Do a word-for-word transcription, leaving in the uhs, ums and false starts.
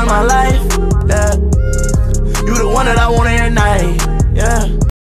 my life, yeah. You the one that I want every night.